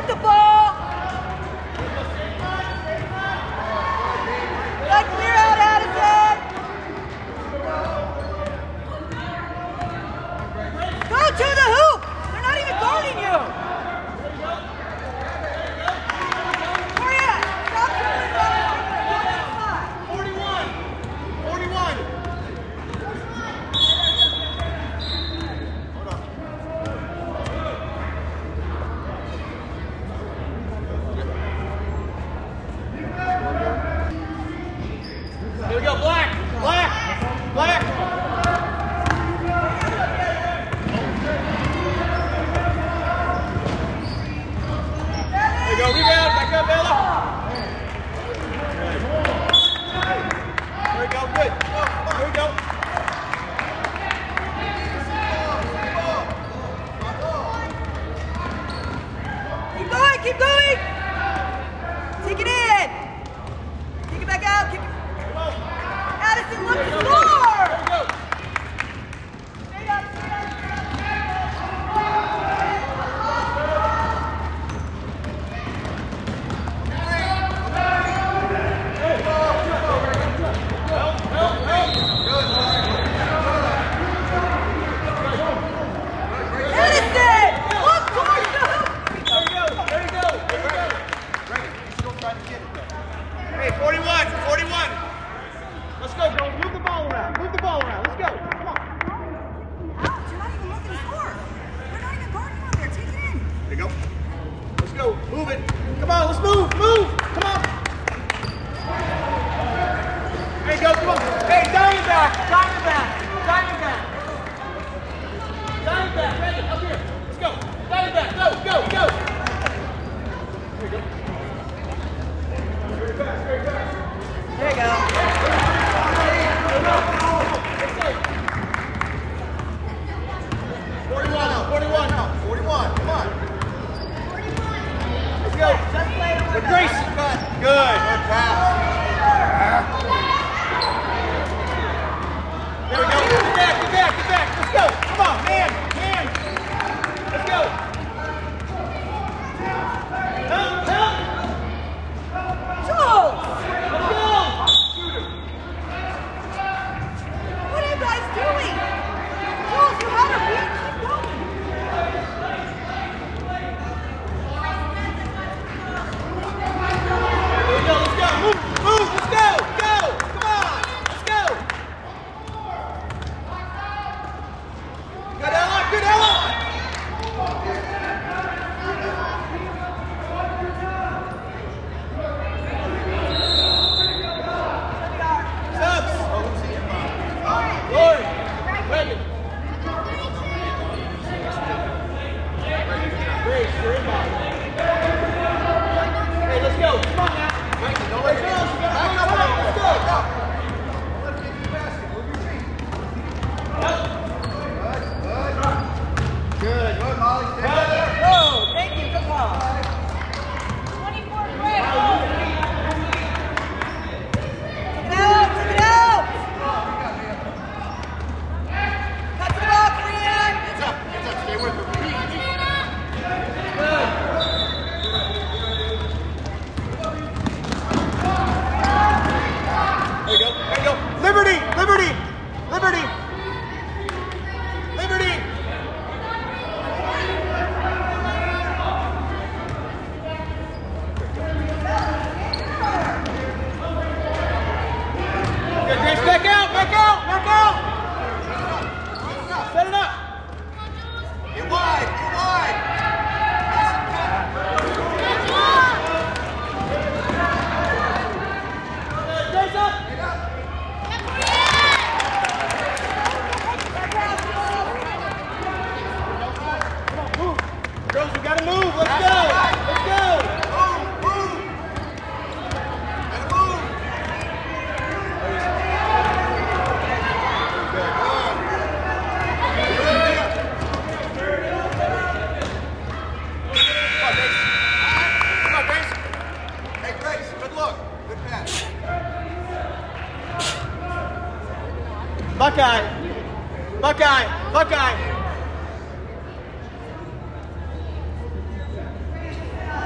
with the ball. Good, clear out, Addison. Go to the hoop. They're not even guarding you. Where you at? Stop dribbling, Robin. 41. 41. Here we go, black, black, black. There you go, rebound, back up, Bella. There we go, good. There we go. Keep going, keep going. Take it in. Take it back out. Kick it. Addison, look to score! There we go. Straight up, straight up. Addison, look towards the hoop. There you go. Ready. He's still trying to get it though. Hey, 41, 41. Let's go, girls. Move the ball around. Move the ball around. Let's go. Come on. Alex, you're not even looking to score. They're not even guarding out there. Take it in. There you go. Let's go. Move it. Come on. Let's move. Move. Come on. There you go. Come on. Hey, Diamondback. Diamondback. Diamondback. Diamondback. Ready. Up here. Let's go. Diamondback. Go. Go. Go. There you go. Very fast. Very fast. There you go. 41 now. 41. Come on. 41. Let's go. Just play it With Grace. Good. Good pass. There we go. Get back. Get back. Get back. Let's go. Come on, man. Man. Let's go. Help. Help. Jules! Let's go. What are you guys doing? Jules, you had a beat. Keep going. There we go. Let's go. Move. Move. Let's go. Go. Come on. Let's go. Good Ella. Good Ella. Subs. Lori. Ready. Grace, you're in ball. Hey, let's go. Come on now. Let's go. Back up. Let's go. Let's get your basket. Move your feet. Good. Good, Molly. Stay right there. Oh, thank you. Good call. 24 quick. Take it out. Take it out. Cut to the ball, Korean. Hands up. Hands up. Stay with her. There you go. There you go. Liberty. Liberty. Liberty. Liberty. Good, Grace. Back out. Back out. Back out. Set it up. Get wide. Get wide. Grace up. Girls, we gotta move. Let's go. Let's go. Move. Move. Gotta move. Good. Come on, Grace. Come on, Grace. Hey, Grace. Good look. Good pass. Buckeye. Buckeye. Buckeye.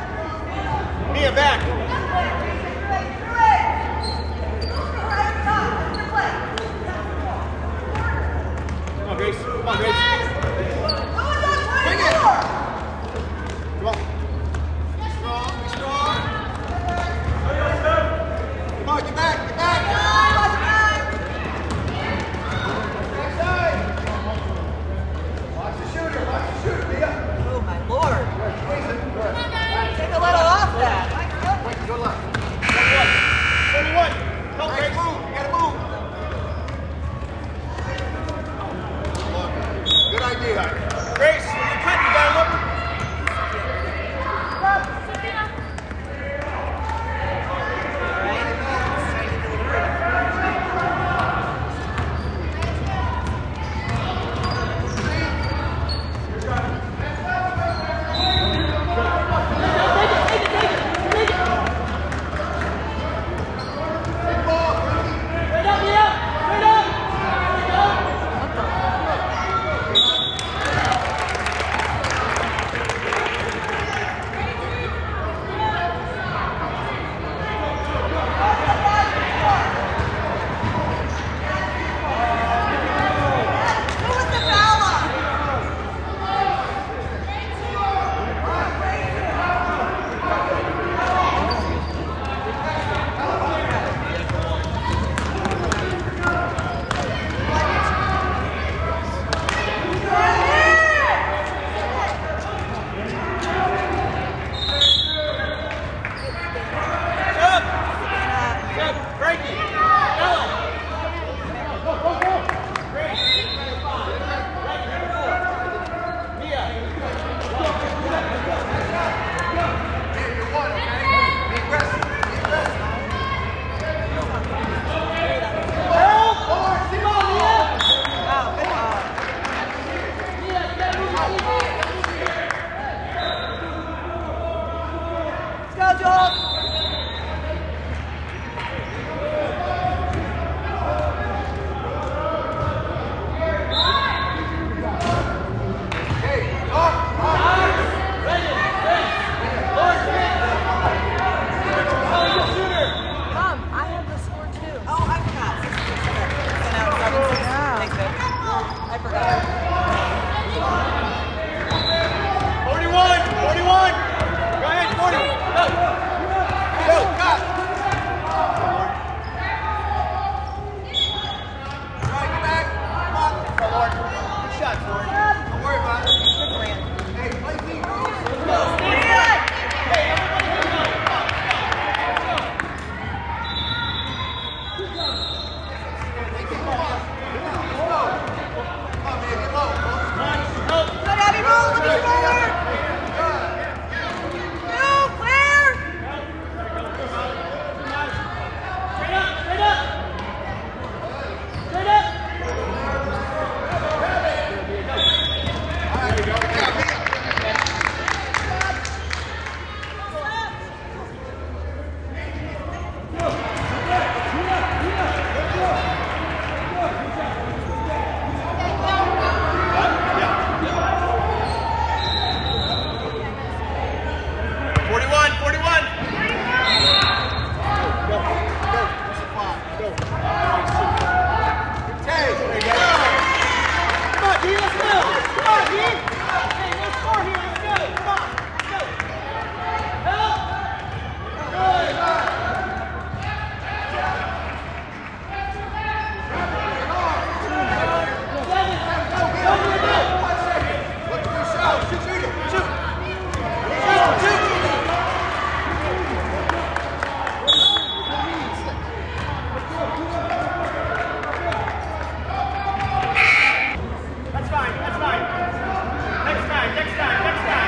next time, next time.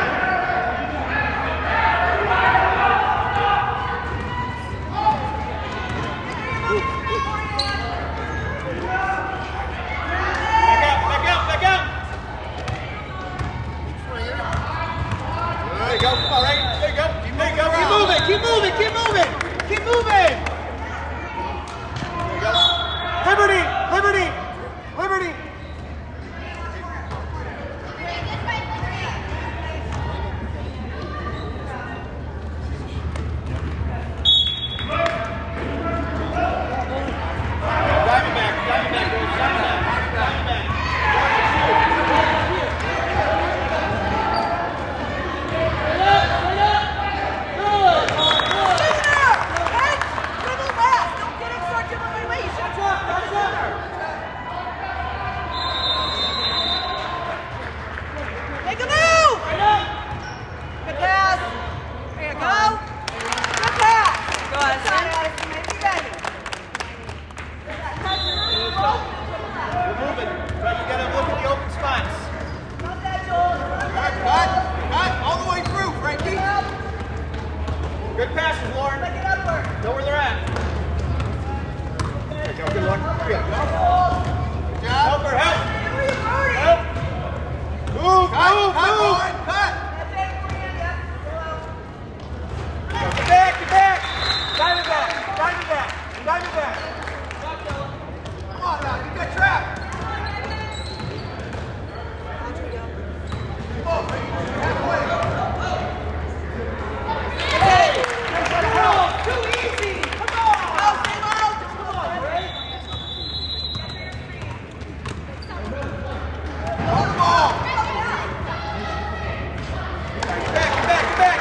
Back out, back out. There you go, come on, right? There you go, there you go. Keep moving, keep moving, keep moving, keep moving. There you go. Liberty, liberty, liberty. Good passes, Lauren. Know where they're at. There you go. Good luck. Good job. Help her, help. Help. Move, cut, move, cut, move. Lauren, cut. Get back, get back. Dive it back, dive it back, dive it back. Come on now, you got trapped. Come on, baby. Halfway. Too easy! Come on! Out, come on, Ray! Hold the ball! Get back, get back, get back!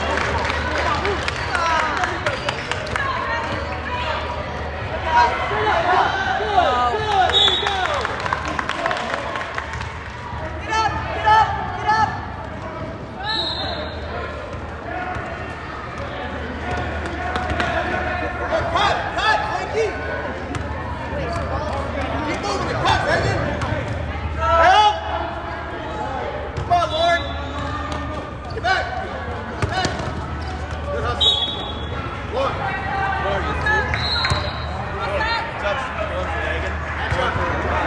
Good, there you go! Get up, get up, get up! Cut! Cut! Keep moving it! Cut, Reagan! Help! Come on, Lauren! Get back! Get back! Good hustle. Lauren! Lauren, you see? Touch. Going for Reagan. Match up.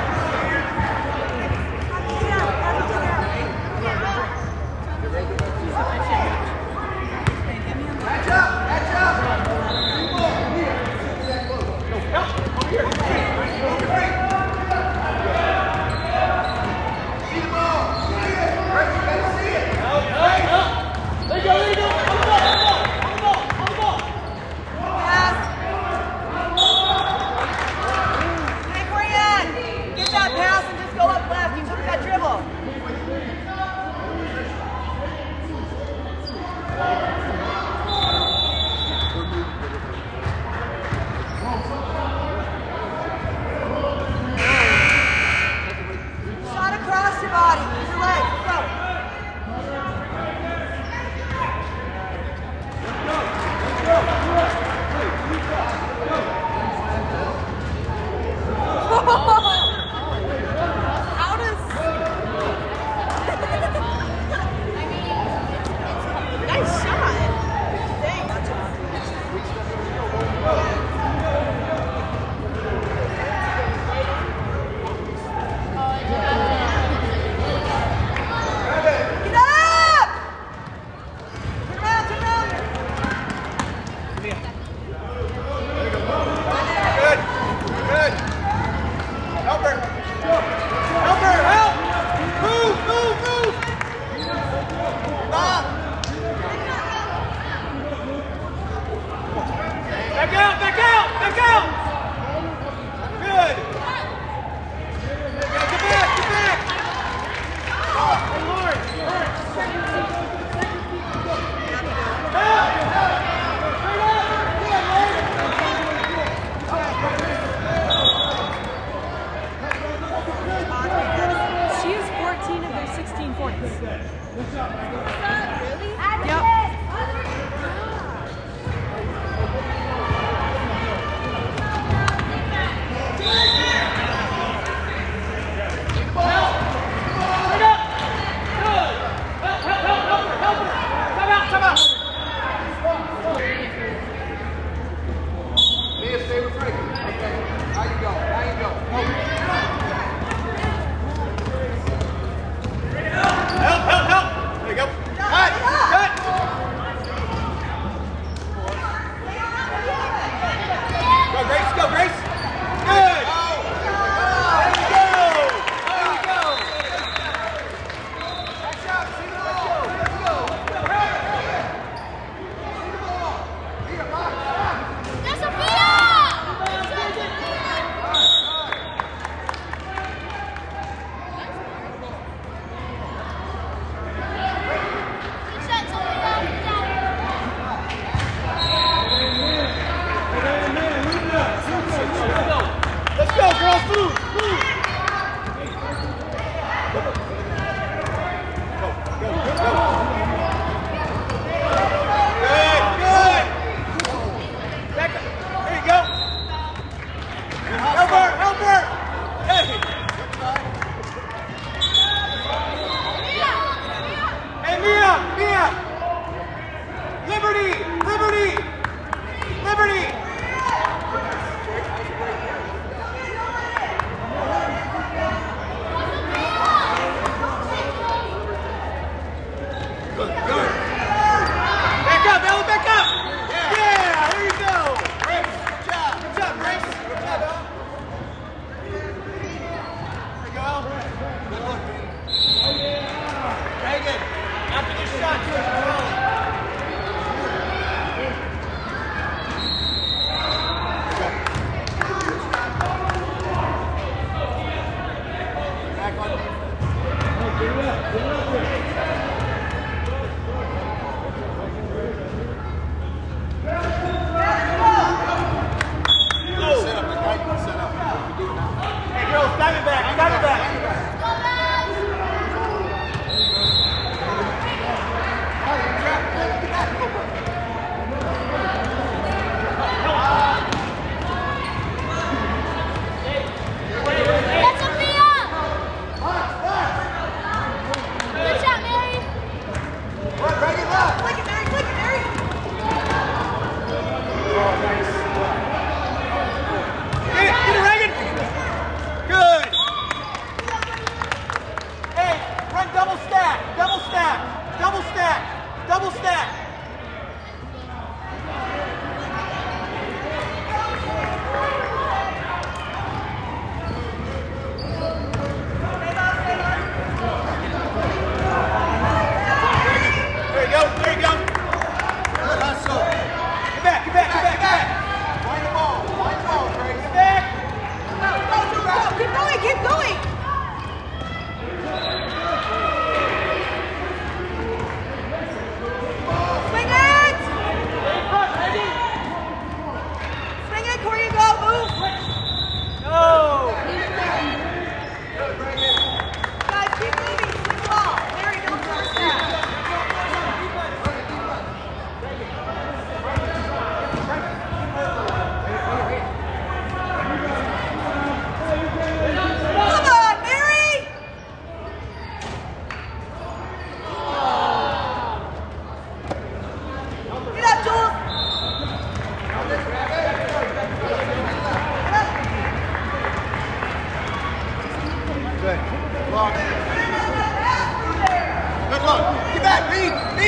Match up! Match up! Here. See the ball. See it. Right, you gotta see it. Help. There you go, there you go. On the ball, on the ball, on the ball. Pass. Hey, Brian, get that pass and just go up left. You took that dribble. Across your body, use your legs, go. How does... Nice shot. Dang, that's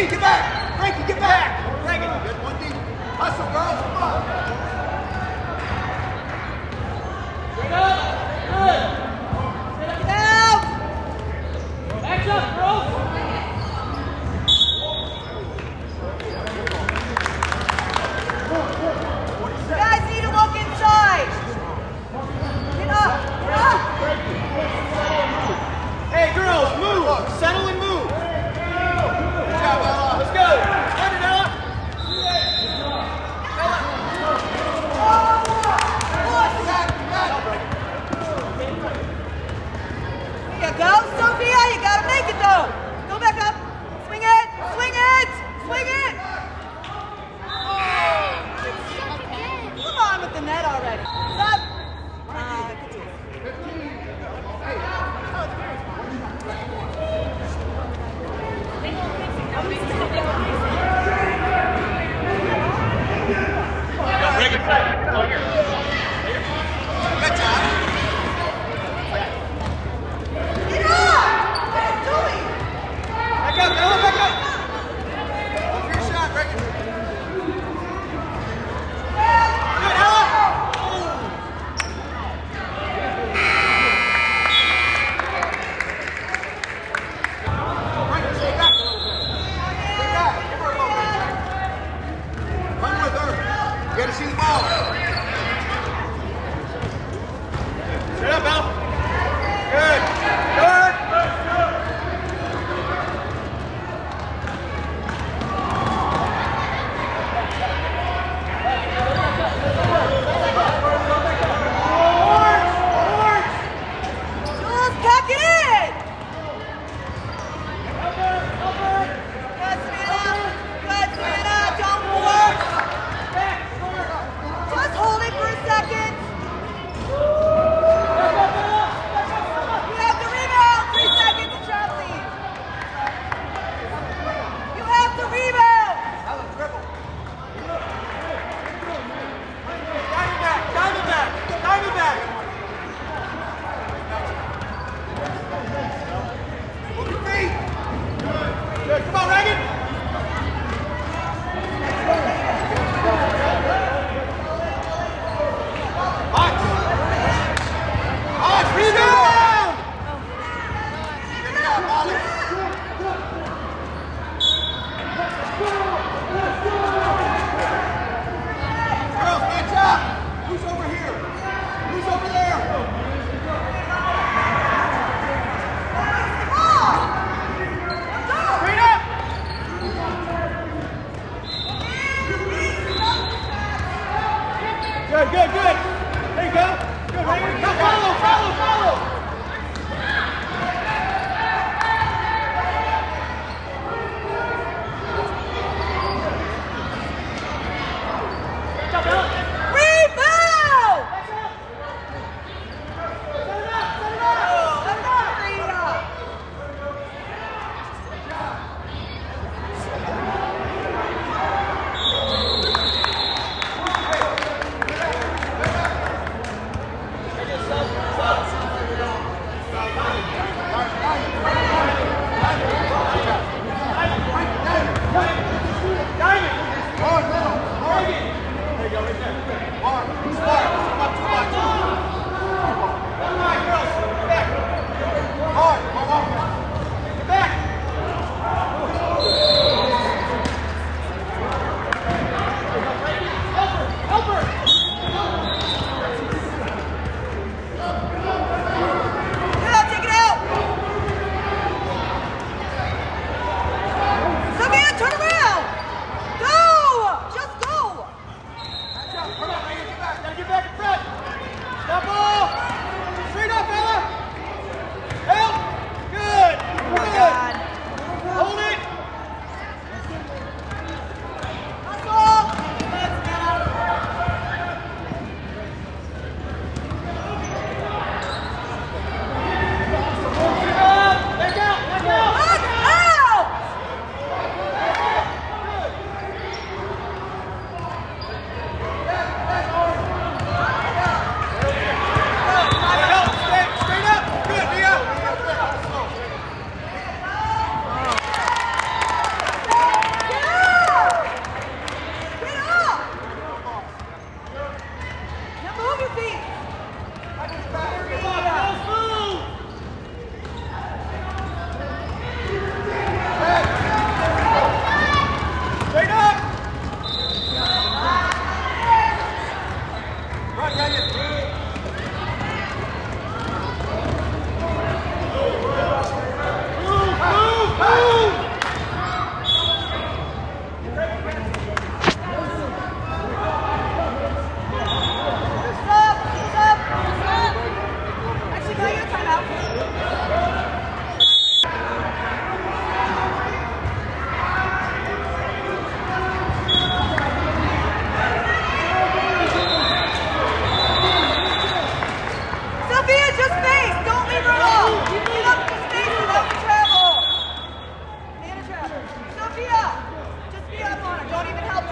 D, get back. Frankie, get back. Frankie, good 1D. Hustle, girls, come on. Get out! Back up, girls. You guys need to look inside. Get up, get up. Hey, girls, move. Settle and move. Good job, Ella. Let's go. Run it, Ella. There you go, Sophia. You gotta make it though. Go back up. Swing it. Swing it. Swing it. Come on with the net already. Stop. Good job. Get up! What are you doing? Back up, Ella, back up. Go for your shot, Reagan. Good, Ella. Frankie, stay back a little bit. Stay back.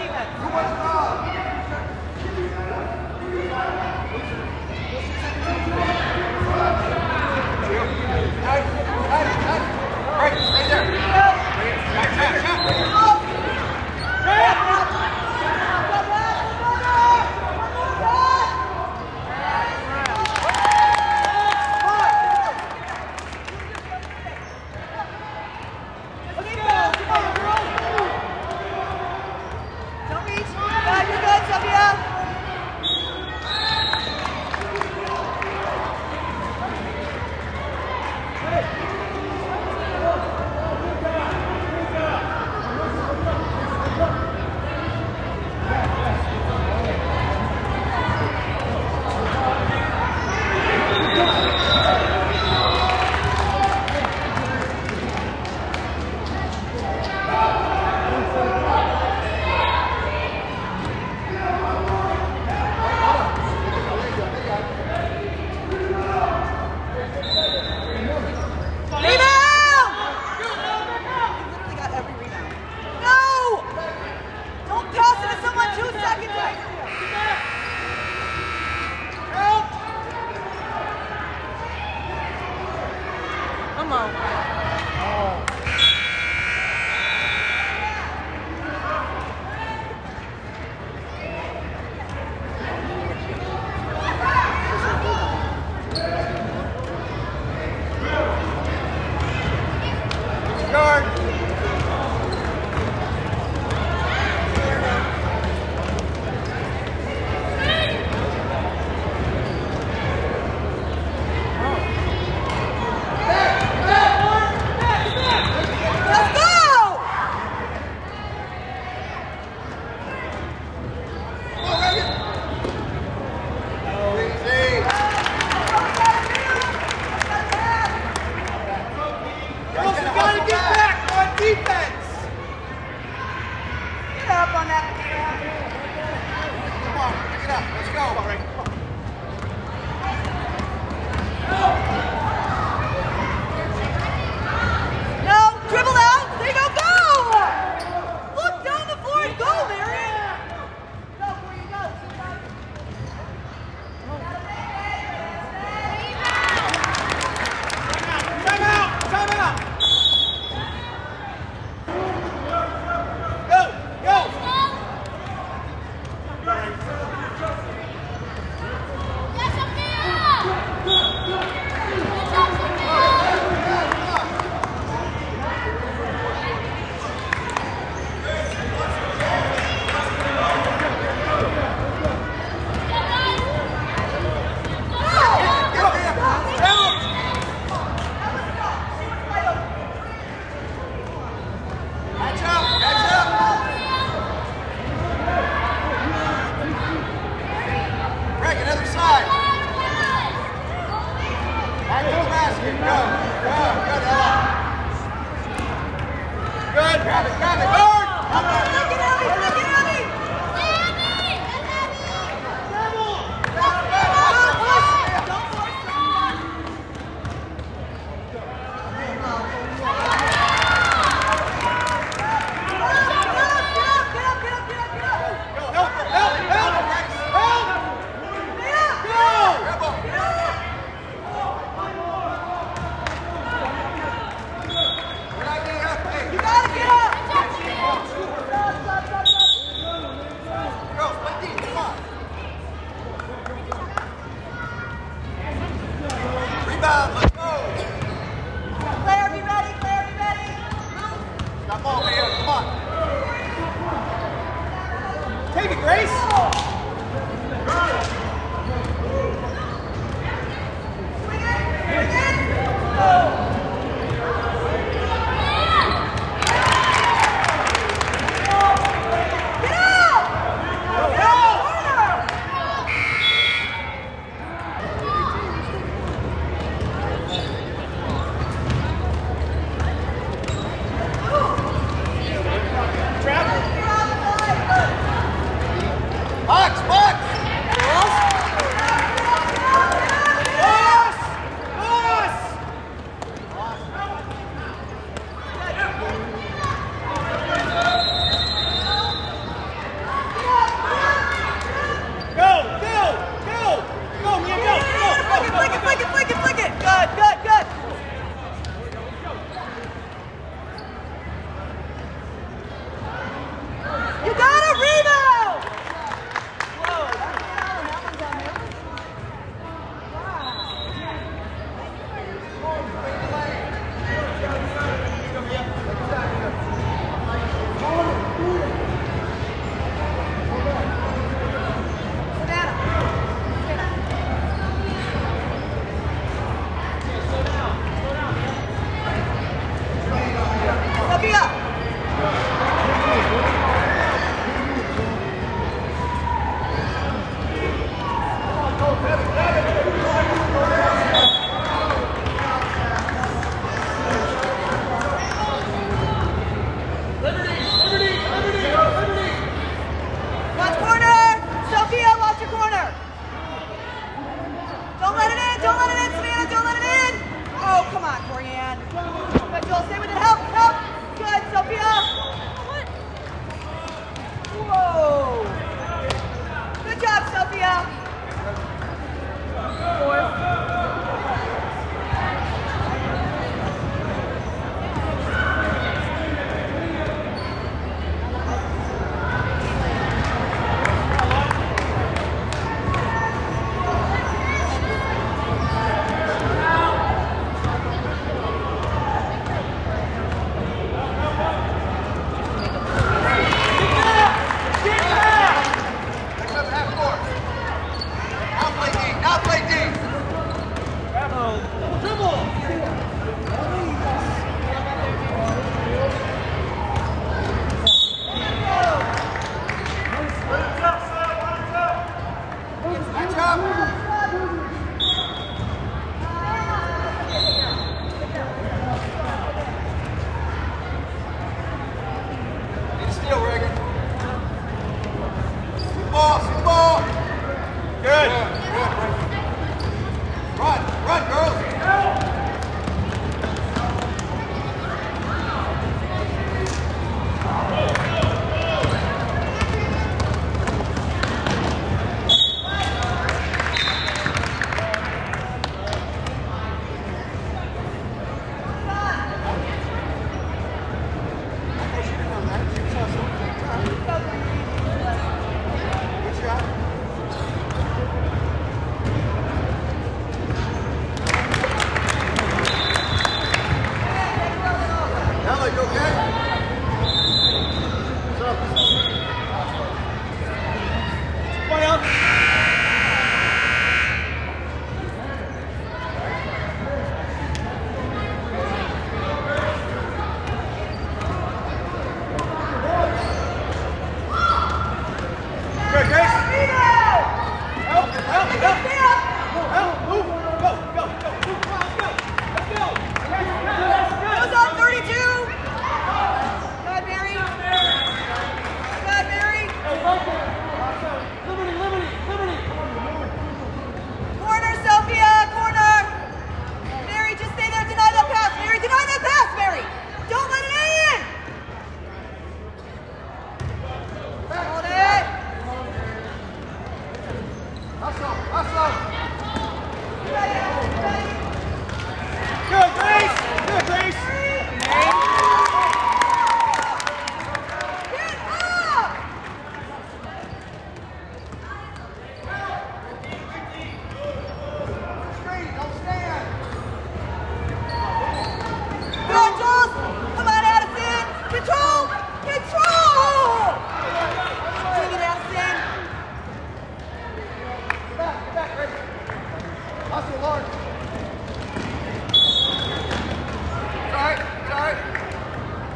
Box!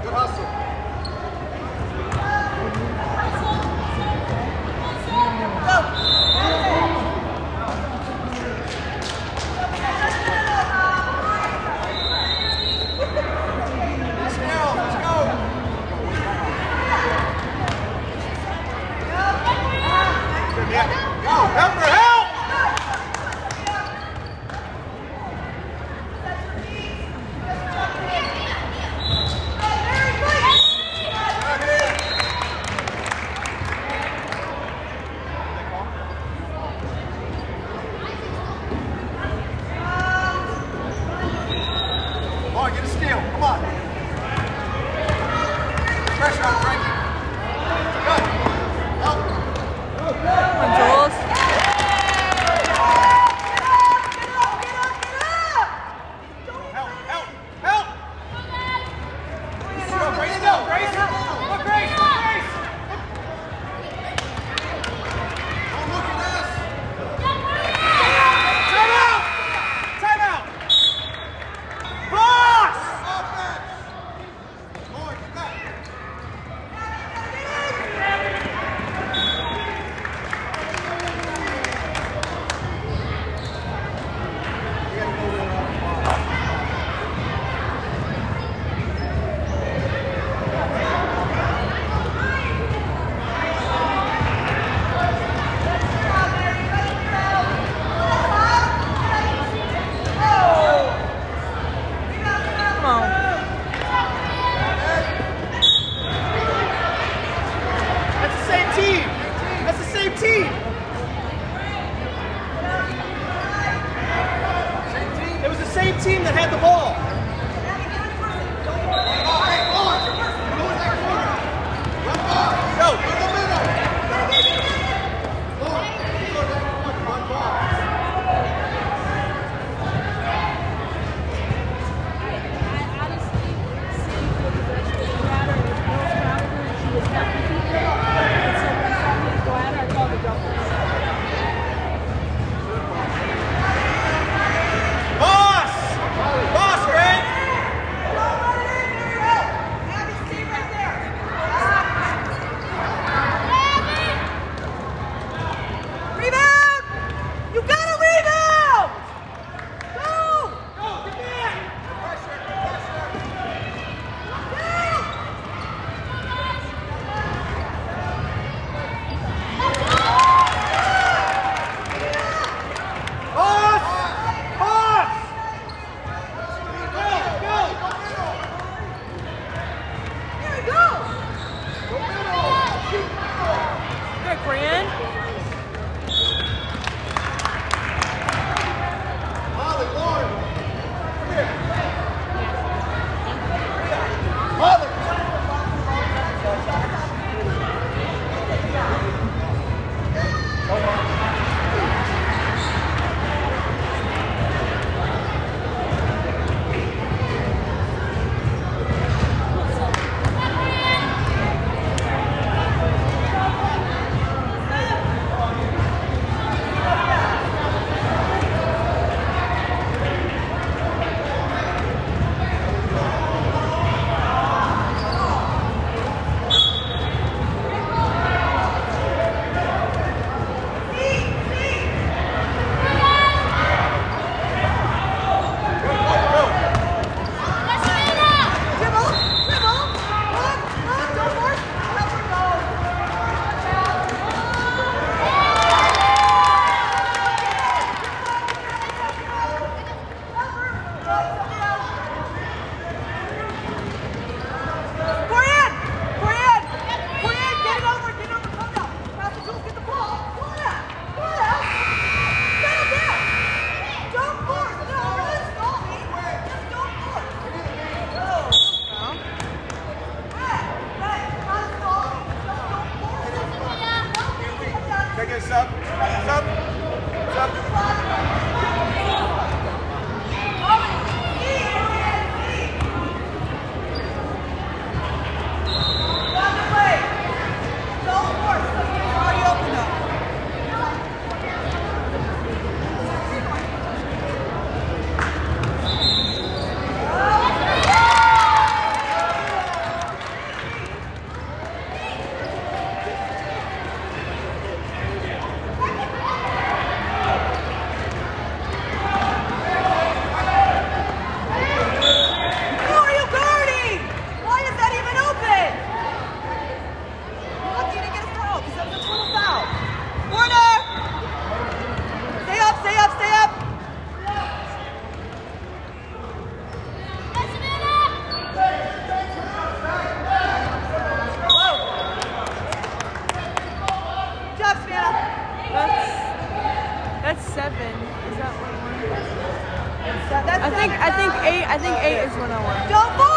Good hustle. Team that had the ball. Go. Is that 101? That's I think 8 is 101. Don't fall!